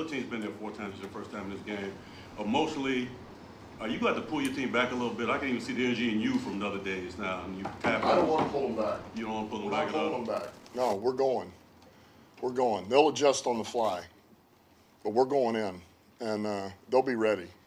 team's been there 4 times. It's your first time in this game. Emotionally, you got to pull your team back a little bit. I can even see the energy in you from the other days now. And I don't want to pull them back. You don't want to pull them We're back not at all? pulling them back. No, we're going. We're going. They'll adjust on the fly, but we're going in, and they'll be ready.